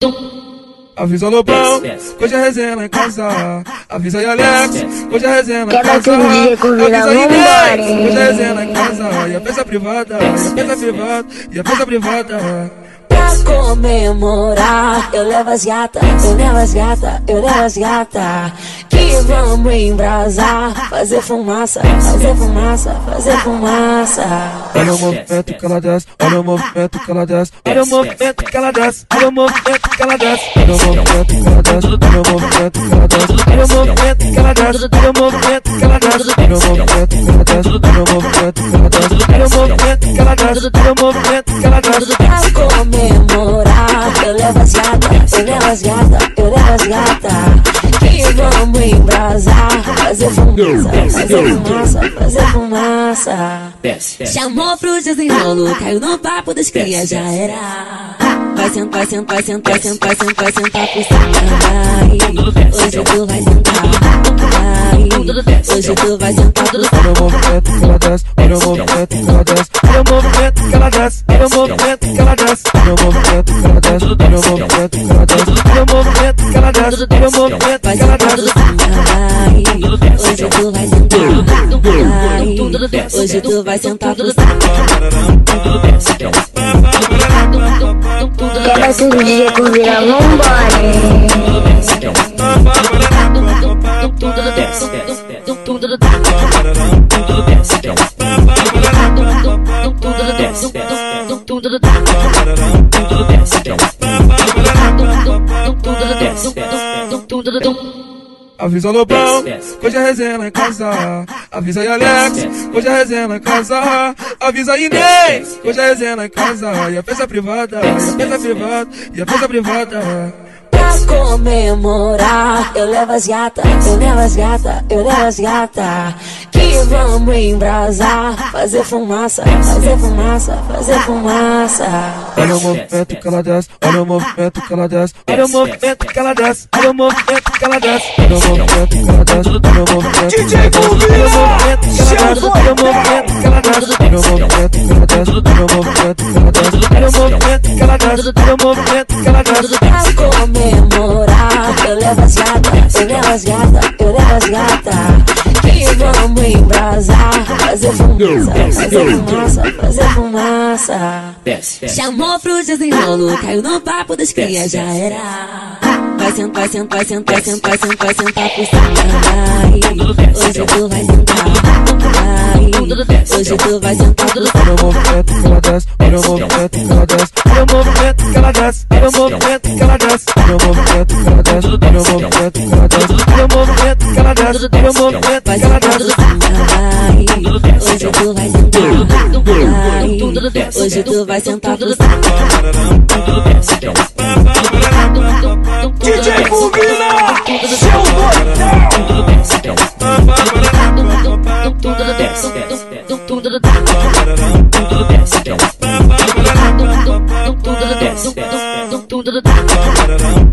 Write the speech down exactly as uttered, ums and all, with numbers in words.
Avisa Lobão, hoje a resenha lá em casa. Avisa aí Alex, hoje a resenha lá em casa. Avisa aí Inês, hoje a resenha lá em casa. E a festa privada, e a festa privada, e a festa privada. Pra comemorar, eu levo as gata, eu levo as gata, eu levo as gata. Que vamos embrasar, fazer fumaça, fazer fumaça, fazer fumaça. Olha o movimento que ela desce, olha o movimento que ela desce, olha o movimento que ela desce, olha o movimento que ela desce, olha o movimento que ela desce, olha o movimento que ela desce, olha o movimento que ela desce, olha o movimento que ela desce, olha o movimento que ela desce, olha o movimento que ela desce, olha o movimento que ela desce, olha o movimento que ela desce. Pra comemorar, eu levo as gata, eu levo as gata, eu levo as gata. Que vamos embrasar, fazer fumaça, fazer fumaça, fazer fumaça. Chamou pro desenrolo, caiu no papo das crias, já era. Vai sentar, vai sentar, vai sentar, vai sentar, vai sentar, vai sentar por cima. Hoje tu vai sentar, hoje tu vai sentar. Olha o movimento que ela desce, olha o movimento que ela desce, olha o movimento que ela desce, olha o movimento que ela desce, olha o movimento que ela desce, olha o movimento que ela desce, olha o movimento que ela desce, olha o movimento que ela desce. Hoje tu vai sentar, hoje tu vai sentar por cima. Quer mais um D J com vira, vambora. Avisa Lobão, hoje a resenha lá em casa. Avisa aí Alex, hoje a resenha lá em casa. Avisa aí Inês, hoje a resenha lá em casa. E a festa privada, e a festa privada, e a festa privada. Pra comemorar, eu levo as gata, eu levo as gata, eu levo as gata. Que vamos embrasar, fazer fumaça, fazer fumaça, fazer fumaça. Olha o movimento que ela desce, olha o movimento que ela desce, olha o movimento que ela desce, olha o movimento que ela desce, olha o movimento que ela desce, olha o movimento que ela desce, olha o movimento que ela desce, olha o movimento que ela desce, olha o movimento que ela desce, olha o movimento que ela desce, olha o movimento que ela desce. Pra comemorar, eu levo as gata, eu levo as gata, eu levo as gata. Que vamos embrasar, fazer fumaça, fazer fumaça, fazer fumaça. Chamou pro desenrolo, caiu no papo das crias, já era. Vai sentar, vai sentar, vai sentar, vai sentar, vai sentar, vai sentar por cima. Hoje tu vai sentar, hoje tu vai sentar. Olha o movimento que ela desce, olha o movimento que ela desce, olha o movimento que ela desce, olha o movimento que ela desce, olha o movimento que ela desce, olha o movimento que ela desce, olha o movimento que ela desce, olha o movimento que ela desce. Hoje tu vai sentar, hoje tu vai sentar por cima. D J Bobina, seu doidão.